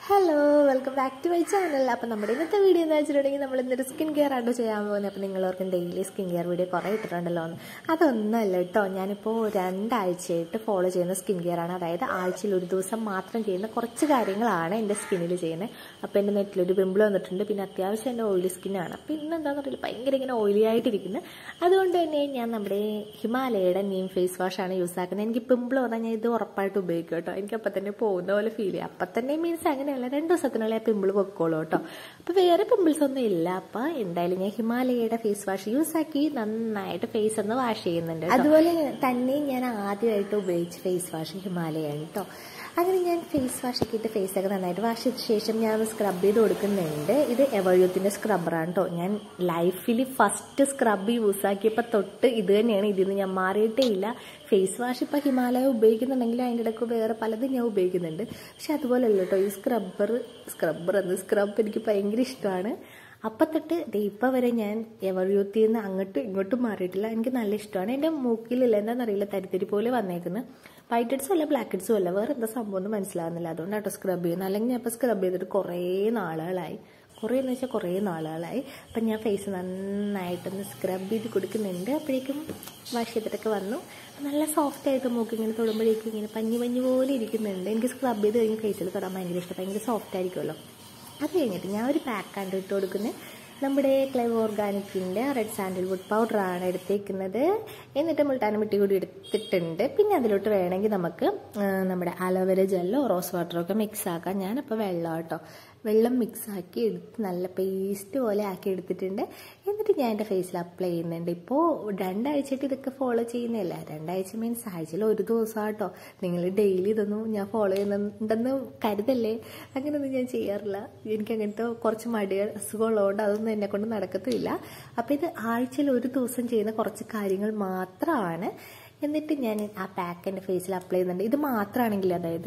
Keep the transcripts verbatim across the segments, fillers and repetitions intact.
Hello, welcome back to my channel. അപ്പോൾ നമ്മുടെ ഇന്നത്തെ വീഡിയോ എന്ന് വെച്ചിട്ടുണ്ടെങ്കിൽ നമ്മൾ ഇന്നൊരു സ്കിൻ കെയർ ആണ് ചെയ്യാൻ പോകുന്നത്. അപ്പോൾ നിങ്ങളോർക്കും ഡെയിലി സ്കിൻ കെയർ വീഡിയോ കുറേ ഇട്ടിട്ടുണ്ടല്ലോ എന്ന്. അതൊന്നല്ല കേട്ടോ, ഞാനിപ്പോൾ രണ്ടാഴ്ചയായിട്ട് ഫോളോ ചെയ്യുന്ന സ്കിൻ കെയർ ആണ്. അതായത് ആഴ്ചയിൽ ഒരു ദിവസം മാത്രം ചെയ്യുന്ന കുറച്ച് കാര്യങ്ങളാണ് എൻ്റെ സ്കിന്നിൽ ചെയ്യുന്നത്. അപ്പോൾ എൻ്റെ നെറ്റിലൊരു പിമ്പിൾ വന്നിട്ടുണ്ട്, പിന്നെ അത്യാവശ്യം എൻ്റെ ഓയിലി സ്കിന്നാണ്. അപ്പോൾ ഇന്നെന്താണെന്ന് അറിയില്ല, ഭയങ്കര ഇങ്ങനെ ഓയിലി ആയിട്ടിരിക്കുന്നത്. അതുകൊണ്ട് തന്നെ ഞാൻ നമ്മുടെ ഹിമാലയയുടെ നീം ഫേസ് വാഷാണ് യൂസ് ആക്കുന്നത്. എനിക്ക് പിമ്പിൾ വന്നാൽ ഞാൻ ഇത് ഉറപ്പായിട്ട് ഉപയോഗിക്കും കേട്ടോ. എനിക്ക് അപ്പം തന്നെ പോകുന്ന പോലെ ഫീൽ ചെയ്യും. അപ്പം തന്നെ മീൻസ് അങ്ങനെ രണ്ട് ദിവസത്തിനുള്ള പിമ്പിൾ പൊക്കോളൂ കേട്ടോ. അപ്പോൾ വേറെ പിമ്പിൾസ് ഒന്നും ഇല്ല. അപ്പോൾ എന്തായാലും ഞാൻ ഹിമാലയയുടെ ഫേസ് വാഷ് യൂസ് ആക്കി നന്നായിട്ട് ഫേസ് ഒന്ന് വാഷ് ചെയ്യുന്നുണ്ട്. അതുപോലെ തന്നെ ഞാൻ ആദ്യമായിട്ട് ഉപയോഗിച്ച ഫേസ് വാഷ് ഹിമാലയാണ് കേട്ടോ. അങ്ങനെ ഞാൻ ഫേസ് വാഷ് ഒക്കെ ഇട്ട് ഫേസൊക്കെ നന്നായിട്ട് വാഷ് ചെയ്ത ശേഷം ഞാൻ സ്ക്രബ് ചെയ്ത് കൊടുക്കുന്നുണ്ട്. ഇത് എവൾയൂത്തിൻ്റെ സ്ക്രബ്ബറാണ് കേട്ടോ. ഞാൻ ലൈഫിൽ ഫസ്റ്റ് സ്ക്രബ് യൂസ് ആക്കിയപ്പോൾ തൊട്ട് ഇത് തന്നെയാണ്. ഇതിന്ന് ഞാൻ മാറിയിട്ടേ ഇല്ല. ഫേസ് വാഷ് ഇപ്പോൾ ഹിമാലയ ഉപയോഗിക്കുന്നുണ്ടെങ്കിൽ അതിൻ്റെ ഇടയ്ക്ക് വേറെ പലതും ഞാൻ ഉപയോഗിക്കുന്നുണ്ട്. പക്ഷെ അതുപോലെയല്ല കേട്ടോ, ഈ സ്ക്രബ്ബർ സ്ക്രബ്ബർ അത് സ്ക്രബ് എനിക്ക് ഭയങ്കര ഇഷ്ടമാണ്. അപ്പം തൊട്ട് ഇപ്പം വരെ ഞാൻ എവൾയൂത്തിൽ നിന്ന് അങ്ങോട്ടും ഇങ്ങോട്ടും മാറിയിട്ടില്ല. എനിക്ക് നല്ല ഇഷ്ടമാണ്. എൻ്റെ മൂക്കിലില്ല, എന്താണെന്നറിയില്ല, തരിത്തിരി പോലെ വന്നേക്കുന്നത്. വൈറ്റ് ഹെഡ്സും അല്ല ബ്ലാക്ക് ഹെഡ്സും അല്ല, വേറെ എന്താ സംഭവം ഒന്നും മനസ്സിലാകുന്നില്ല. അതുകൊണ്ടാട്ടോ സ്ക്രബ് ചെയ്യുന്നത്. അല്ലെങ്കിൽ ഞാൻ ഇപ്പോൾ സ്ക്രബ് ചെയ്തിട്ട് കുറേ നാളുകളായി. കുറേ എന്ന് വെച്ചാൽ കുറേ നാളുകളായി. അപ്പം ഞാൻ ഫേസ് നന്നായിട്ടൊന്ന് സ്ക്രബ് ചെയ്ത് കൊടുക്കുന്നുണ്ട്. അപ്പോഴേക്കും വാഷ് ചെയ്തിട്ടൊക്കെ വന്നു. നല്ല സോഫ്റ്റ് ആയിട്ട് മൂക്ക് ഇങ്ങനെ തൊടുമ്പോഴേക്കും ഇങ്ങനെ പഞ്ഞി പഞ്ഞി പോലെ ഇരിക്കുന്നുണ്ട്. എനിക്ക് സ്ക്രബ് ചെയ്ത് കഴിഞ്ഞ് ഫേസിൽ തൊടാൻ ഭയങ്കര ഇഷ്ടം. ഭയങ്കര സോഫ്റ്റ് ആയിരിക്കുമല്ലോ. അത് കഴിഞ്ഞിട്ട് ഞാൻ ഒരു പാക്കാണ് ഇട്ട് കൊടുക്കുന്നത്. നമ്മുടെ ക്ലെവ് ഓർഗാനിക്കിൻ്റെ റെഡ് സാൻഡൽവുഡ് പൗഡറാണ് എടുത്തേക്കുന്നത്. എന്നിട്ട് മുൾട്ടാന മിട്ടി കൂടി എടുത്തിട്ടുണ്ട്. പിന്നെ അതിലോട്ട് വേണമെങ്കിൽ നമുക്ക് നമ്മുടെ അലോവേര ജെല്ലോ റോസ് വാട്ടറോ ഒക്കെ മിക്സ് ആക്കാം. ഞാനപ്പോൾ വെള്ളം കേട്ടോ, വെള്ളം മിക്സ് ആക്കി എടുത്ത് നല്ല പേസ്റ്റ് പോലെ ആക്കി എടുത്തിട്ടുണ്ട്. എന്നിട്ട് ഞാൻ എൻ്റെ ഫേസിൽ അപ്ലൈ ചെയ്യുന്നുണ്ട്. ഇപ്പോൾ രണ്ടാഴ്ചയായിട്ട് ഇതൊക്കെ ഫോളോ ചെയ്യുന്നില്ല. രണ്ടാഴ്ച മീൻസ് ആഴ്ചയിൽ ഒരു ദിവസം കേട്ടോ. നിങ്ങൾ ഡെയിലി ഇതൊന്നും ഞാൻ ഫോളോ ചെയ്യുന്നുണ്ടെന്ന് കരുതല്ലേ. അങ്ങനെയൊന്നും ഞാൻ ചെയ്യാറില്ല. എനിക്ക് അങ്ങനത്തെ കുറച്ച് മടികൾ അസുഖമുള്ളതുകൊണ്ട് അതൊന്നും എന്നെ കൊണ്ട് നടക്കത്തില്ല. അപ്പോൾ ഇത് ആഴ്ചയിൽ ഒരു ദിവസം ചെയ്യുന്ന കുറച്ച് കാര്യങ്ങൾ മാത്രമാണ്. എന്നിട്ട് ഞാൻ ആ പാക്ക് എൻ്റെ ഫേസിൽ അപ്ലൈ ചെയ്യുന്നുണ്ട്. ഇത് മാത്രമാണെങ്കിൽ, അതായത്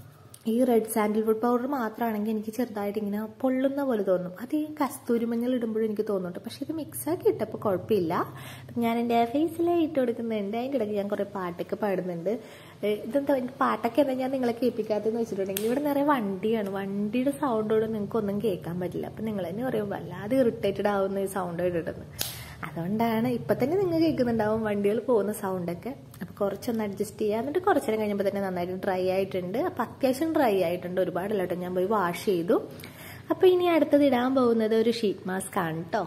ഈ റെഡ് സാൻഡൽവുഡ് പൗഡർ മാത്രമാണെങ്കിൽ എനിക്ക് ചെറുതായിട്ട് ഇങ്ങനെ പൊള്ളുന്ന പോലെ തോന്നും. അത് ഈ കസ്തൂരി മഞ്ഞൾ ഇടുമ്പോഴും എനിക്ക് തോന്നുന്നുണ്ട്. പക്ഷെ ഇത് മിക്സാക്കി ഇട്ടപ്പോൾ കുഴപ്പമില്ല. ഞാൻ എൻ്റെ ഫേസിൽ ഇട്ട് കൊടുക്കുന്നുണ്ട്. അതിൻ്റെ ഇടയ്ക്ക് ഞാൻ കുറേ പാട്ടൊക്കെ പാടുന്നുണ്ട്. ഇതെന്താ എനിക്ക് പാട്ടൊക്കെ എന്താ ഞാൻ നിങ്ങളെ കേൾപ്പിക്കാത്തതെന്ന് വെച്ചിട്ടുണ്ടെങ്കിൽ ഇവിടെ നിറയെ വണ്ടിയാണ്. വണ്ടിയുടെ സൗണ്ടോട് നിങ്ങൾക്കൊന്നും കേൾക്കാൻ പറ്റില്ല. അപ്പം നിങ്ങൾ തന്നെ പറയും വല്ലാതെ ഇറിറ്റേറ്റഡ് ആവുന്ന ഈ സൗണ്ട് ഇടുന്നത്. അതുകൊണ്ടാണ് ഇപ്പം തന്നെ നിങ്ങൾ കേൾക്കുന്നുണ്ടാവും വണ്ടികൾ പോകുന്ന സൗണ്ടൊക്കെ. അപ്പോൾ കുറച്ചൊന്ന് അഡ്ജസ്റ്റ് ചെയ്യുക. എന്നിട്ട് കുറച്ച് നേരം കഴിഞ്ഞപ്പോൾ തന്നെ നന്നായിട്ട് ഡ്രൈ ആയിട്ടുണ്ട്. അപ്പം അത്യാവശ്യം ഡ്രൈ ആയിട്ടുണ്ട്, ഒരുപാടല്ല കേട്ടോ. ഞാൻ പോയി വാഷ് ചെയ്തു. അപ്പോൾ ഇനി അടുത്തത് ഇടാൻ പോകുന്നത് ഒരു ഷീറ്റ് മാസ്ക് ആണ് കേട്ടോ.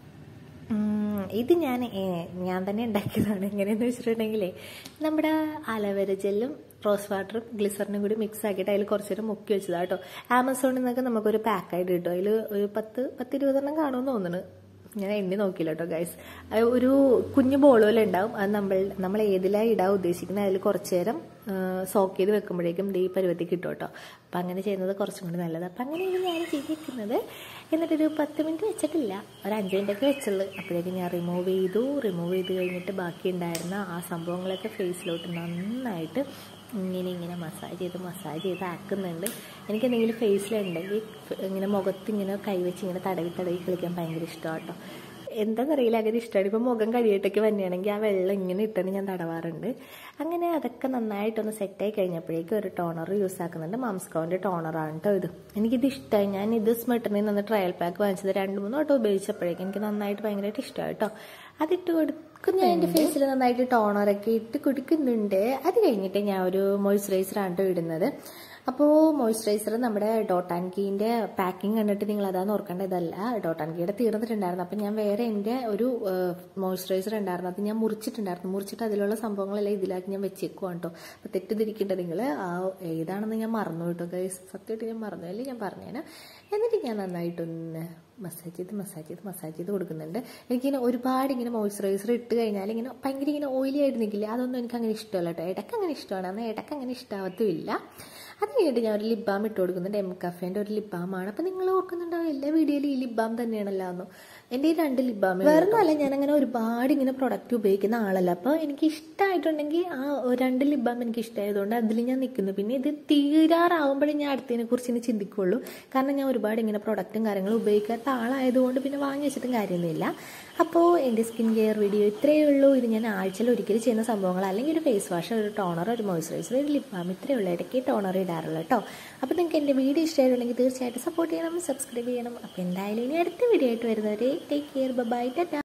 ഇത് ഞാൻ ഞാൻ തന്നെ ഉണ്ടാക്കിയതാണ്. എങ്ങനെയെന്ന് വെച്ചിട്ടുണ്ടെങ്കിലേ, നമ്മുടെ അലോവേര ജെല്ലും റോസ് വാട്ടറും ഗ്ലിസറിനും കൂടി മിക്സ് ആക്കിയിട്ട് അതിൽ കുറച്ച് നേരം മുക്കി വെച്ചതാണ് കേട്ടോ. ആമസോണിൽ നിന്നൊക്കെ നമുക്കൊരു പാക്കായിട്ട് കിട്ടും. അതിൽ ഒരു പത്ത് പത്ത് ഇരുപതെണ്ണം കാണുമെന്ന് തോന്നുന്നു. ഞാൻ എണ്ണി നോക്കിയില്ല കേട്ടോ ഗൈസ്. ഒരു കുഞ്ഞു ബോൾ പോലെ ഉണ്ടാവും. അത് നമ്മൾ നമ്മൾ ഏതിലാണ് ഇടാൻ ഉദ്ദേശിക്കുന്നത് അതിൽ കുറച്ച് നേരം സോക്ക് ചെയ്ത് വെക്കുമ്പോഴേക്കും ഈ പരുവത്തിൽ കിട്ടും കേട്ടോ. അപ്പം അങ്ങനെ ചെയ്യുന്നത് കുറച്ചും കൂടി നല്ലത്. അപ്പം അങ്ങനെയാണ് ഞാൻ ചെയ്തിരിക്കുന്നത്. എന്നിട്ടൊരു പത്ത് മിനിറ്റ് വെച്ചിട്ടില്ല, ഒരു അഞ്ച് മിനിറ്റൊക്കെ വെച്ചുള്ളൂ. അപ്പോഴേക്കും ഞാൻ റിമൂവ് ചെയ്തു. റിമൂവ് ചെയ്ത് കഴിഞ്ഞിട്ട് ബാക്കി ഉണ്ടായിരുന്ന ആ സംഭവങ്ങളൊക്കെ ഫേസിലോട്ട് നന്നായിട്ട് ഇങ്ങനെ ഇങ്ങനെ മസാജ് ചെയ്ത് മസാജ് ചെയ്ത് ആക്കുന്നുണ്ട്. എനിക്ക് എന്തെങ്കിലും ഫേസിലുണ്ടെങ്കിൽ ഇങ്ങനെ മുഖത്ത് ഇങ്ങനെ കൈവച്ച് ഇങ്ങനെ തടവി തടവി കളിക്കാൻ ഭയങ്കര ഇഷ്ടമാണ് കേട്ടോ. എന്താണെന്നറിയില്ല, അങ്ങനെ ഇഷ്ടമാണ്. ഇപ്പം മുഖം കഴിയിട്ടൊക്കെ വന്നെയാണെങ്കിൽ ആ വെള്ളം ഇങ്ങനെ ഇട്ടാണ് ഞാൻ തടവാറുണ്ട്. അങ്ങനെ അതൊക്കെ നന്നായിട്ടൊന്ന് സെറ്റായി കഴിഞ്ഞപ്പോഴേക്കും ഒരു ടോണർ യൂസ് ആക്കുന്നുണ്ട്. മാംസ്കോവിൻ്റെ ടോണറാണ് കേട്ടോ ഇത്. എനിക്കിത് ഇഷ്ടമായി. ഞാൻ ഇത് സ്മെട്ടണിൽ നിന്ന് ട്രയൽ പാക്ക് വാങ്ങിച്ചത് രണ്ട് മൂന്ന് വട്ടം ഉപയോഗിച്ചപ്പോഴേക്കും എനിക്ക് നന്നായിട്ട് ഭയങ്കരമായിട്ട് ഇഷ്ടമാണ് കേട്ടോ. അതിട്ട് കൊടുക്കും. ഞാൻ എൻ്റെ ഫേസിൽ നന്നായിട്ട് ടോണറൊക്കെ ഇട്ട് കൊടുക്കുന്നുണ്ട്. അത് കഴിഞ്ഞിട്ട് ഞാൻ ഒരു മോയ്സ്ചറൈസറാണ് കേട്ടോ ഇടുന്നത്. അപ്പോൾ മോയ്സ്ചറൈസർ നമ്മുടെ ഡോട്ട് ആൻഡ് കീൻ്റെ പാക്കിങ് കണ്ടിട്ട് നിങ്ങൾ അതാന്ന് ഓർക്കേണ്ട, ഇതല്ല. ഡോട്ട് ആൻഡ് കീയുടെ തീർന്നിട്ടുണ്ടായിരുന്നു. അപ്പം ഞാൻ വേറെ എൻ്റെ ഒരു മോയ്സ്ചറൈസർ ഉണ്ടായിരുന്നു, അത് ഞാൻ മുറിച്ചിട്ടുണ്ടായിരുന്നു. മുറിച്ചിട്ട് അതിലുള്ള സംഭവങ്ങളെല്ലാം ഇതിലാക്കി ഞാൻ വെച്ചേക്കുവാണ് കേട്ടോ. അപ്പോൾ തെറ്റിദ്ധരിക്കേണ്ട നിങ്ങൾ. ആ ഏതാണെന്ന് ഞാൻ മറന്നു കേട്ടോ ഗൈസ്. സത്യമായിട്ട് ഞാൻ മറന്നു, അല്ലെങ്കിൽ ഞാൻ പറഞ്ഞേനെ. എന്നിട്ട് ഞാൻ നന്നായിട്ടൊന്ന് മസാജ് ചെയ്ത് മസാജ് ചെയ്ത് മസാജ് ചെയ്ത് കൊടുക്കുന്നുണ്ട്. എനിക്കിങ്ങനെ ഒരുപാട് ഇങ്ങനെ മോയ്സ്ചറൈസർ ഇട്ട് കഴിഞ്ഞാൽ ഇങ്ങനെ ഭയങ്കര ഇങ്ങനെ ഓയിലി ആയിട്ട് നിൽക്കില്ല. അതൊന്നും എനിക്ക് അങ്ങനെ ഇഷ്ടമല്ല കേട്ടോ. ഇടയ്ക്ക് അങ്ങനെ ഇഷ്ടമാണ്, എന്നാൽ ഇടയ്ക്ക് അങ്ങനെ ഇഷ്ടാവത്തുമില്ല. അത് കഴിഞ്ഞിട്ട് ഞാൻ ഒരു ലിപ് ബാം ഇട്ട് കൊടുക്കുന്നുണ്ട്. എം കഫേൻ്റെ ഒരു ലിപ് ബാമാണ്. അപ്പോൾ നിങ്ങൾ ഓർക്കുന്നുണ്ടാവും എല്ലാ വീഡിയോയിലും ഈ ലിപ് ബാം തന്നെയാണല്ലോ എന്നു. എൻ്റെ ഈ രണ്ട് ലിപ് ബാം വേറെ ഒന്നുമല്ല, ഞാനങ്ങനെ ഒരുപാട് ഇങ്ങനെ പ്രൊഡക്റ്റ് ഉപയോഗിക്കുന്ന ആളല്ല. അപ്പോൾ എനിക്ക് ഇഷ്ടമായിട്ടുണ്ടെങ്കിൽ ആ രണ്ട് ലിപ് ബാം എനിക്ക് ഇഷ്ടമായതുകൊണ്ട് അതിൽ ഞാൻ നിൽക്കുന്നു. പിന്നെ ഇത് തീരാറാവുമ്പോഴേ ഞാൻ അടുത്തതിനെ കുറിച്ച് ഇനി ചിന്തിക്കുള്ളൂ. കാരണം ഞാൻ ഒരുപാട് ഇങ്ങനെ പ്രൊഡക്റ്റും കാര്യങ്ങളും ഉപയോഗിക്കാത്ത ആളായതുകൊണ്ട് പിന്നെ വാങ്ങി വെച്ചിട്ടും കാര്യമൊന്നുമില്ല. അപ്പോൾ എൻ്റെ സ്കിൻ കെയർ വീഡിയോ ഇത്രയേ ഉള്ളൂ. ഇത് ഞാൻ ആഴ്ചയിൽ ഒരിക്കൽ ചെയ്യുന്ന സംഭവങ്ങൾ, അല്ലെങ്കിൽ ഒരു ഫേസ് വാഷ്, ഒരു ടോണർ, ഒരു മോയ്സ്ചറൈസർ, ഒരു ലിപ് ബാം, ഇത്രയേ ഉള്ളൂ. ഇടയ്ക്ക് ടോണർ ഇടാറുള്ളൂ കേട്ടോ. അപ്പോൾ നിങ്ങൾക്ക് എൻ്റെ വീഡിയോ ഇഷ്ടമായിട്ടുണ്ടെങ്കിൽ തീർച്ചയായിട്ടും സപ്പോർട്ട് ചെയ്യണം, സബ്സ്ക്രൈബ് ചെയ്യണം. അപ്പോൾ എന്തായാലും ഇനി അടുത്ത വീഡിയോ ആയിട്ട് വരുന്നവരെ ടേക്ക് കെയർ, ബൈ, ടാറ്റാ.